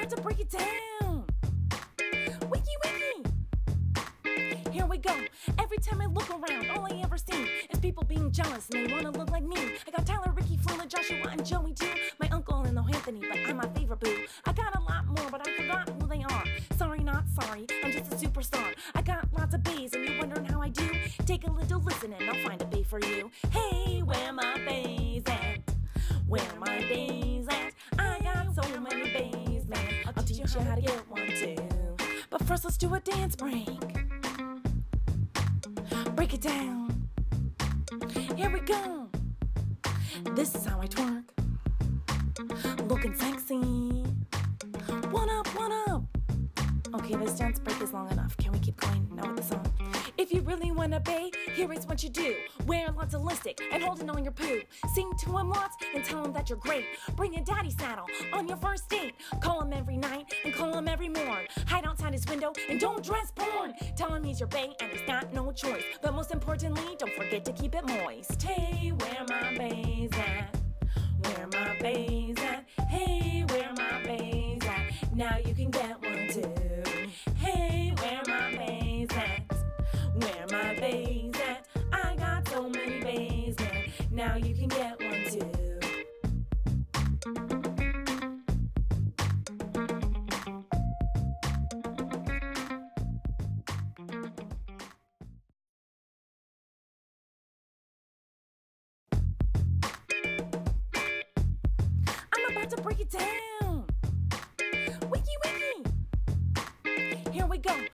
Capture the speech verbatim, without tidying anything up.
about to break it down. Wiki, wiki. Here we go. Every time I look around, all I ever see is people being jealous and they want to look like me. I got Tyler, Ricky, Flula, Joshua, and Joey too. My uncle and the Anthony, but I'm my favorite boo. I got a lot more, but I forgot who they are. Sorry, not sorry, I'm just a superstar. I got lots of bays and you're wondering how I do. Take a little listen and I'll find a bay for you. Hey, where my bays at? Where my bays at? I got so many bays, man. I'll teach you how to get one too. But first let's do a dance break. Break it down. Here we go. This is how I twerk. Looking sexy. One up, one up. Okay, this dance break is long enough. Can we keep going now with the song? If you really wanna bay, here is what you do. Wear lots of lipstick and hold it on your poo. Sing to him lots and tell him that you're great. Bring a daddy saddle on your first date. Call him every night and call him every morn. Hide outside his window and don't dress porn. Tell him he's your bae and he's got no choice. But most importantly, don't forget to keep it moist. Hey, where my bae's at? Where my bae's at? Hey, where my bae's at? Now you can get one too. Hey, where my bae's at? Where my bae's at? I got so many bays, man. Now you can get one too. I'm about to break it down.